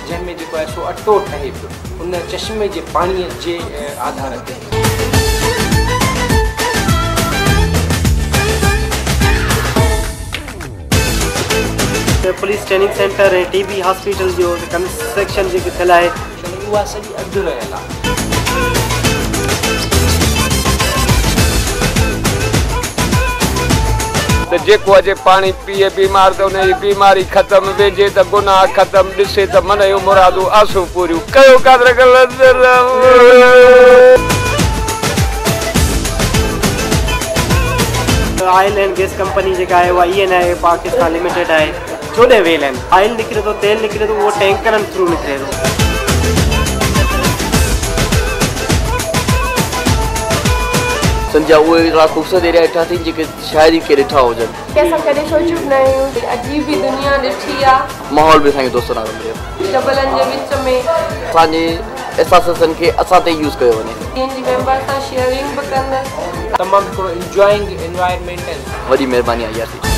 जंहिंमें जेको आहे सो अटो ठहे पियो उन चश्मे जे पाणीअ जे आधार ते। पुलिस ट्रेनिंग सेंटर ऐं टीबी हॉस्पिटल जो कंस्ट्रक्शन जेकी थियल आहे उहा सॼी अधु रहियल आहे। तो जेको अजे पानी पिए बीमार तो उनजी बीमारी खत्म वेझे तो गुनाह खत्म ॾिसे तो मन जूं मुरादूं आसूं पूरियूं कयो Qadir oil and gas company जेका आहे उहा ENI पाकिस्तान लिमिटेड आहे। चोॾहं वेल आहिनि। ऑयल निकिरे थो, तेल निकिरे थो, उहो टैंकरनि थ्रू निकिरे थो। संजा उहे ख़ूबसूरत एरिया ॾिठा अथई जेके शायदि ई के ॾिठा हुजनि। की असां कॾहिं सोचियो न आहियूं, अजीब ई दुनिया ॾिठी आहे। माहौल बि असांखे दोस्ताना मिलियो। डबलनि जे विच में असांजे एहसासनि खे असां ते यूज़ कयो वञे। जी मेंबर सां शेयरिंग बि कंदा। तमामु हिकिड़ो इंजॉइंग एनवायरनमेंट आहिनि। वॾी महिरबानी आहे यार।